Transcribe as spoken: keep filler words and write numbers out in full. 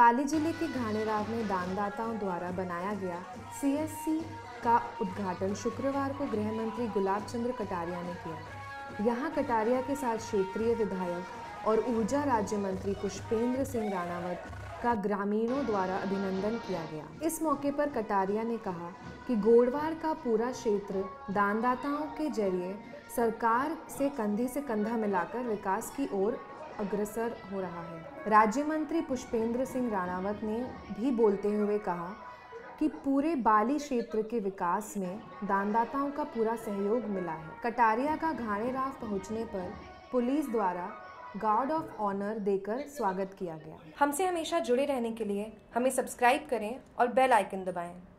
पाली जिले के घाणेराव में दानदाताओं द्वारा बनाया गया सीएससी का उद्घाटन शुक्रवार को गृह मंत्री गुलाब चंद कटारिया ने किया। यहां कटारिया के साथ क्षेत्रीय विधायक और ऊर्जा राज्य मंत्री पुष्पेंद्र सिंह राणावत का ग्रामीणों द्वारा अभिनंदन किया गया। इस मौके पर कटारिया ने कहा कि गोड़वार का पूरा क्षेत्र दानदाताओं के जरिए सरकार से कंधे से कंधा मिलाकर विकास की ओर अग्रसर हो रहा है। राज्य मंत्री पुष्पेंद्र सिंह राणावत ने भी बोलते हुए कहा कि पूरे बाली क्षेत्र के विकास में दानदाताओं का पूरा सहयोग मिला है। कटारिया का घाणेराव पहुंचने पर पुलिस द्वारा गार्ड ऑफ ऑनर देकर स्वागत किया गया। हमसे हमेशा जुड़े रहने के लिए हमें सब्सक्राइब करें और बेल आइकन दबाएं।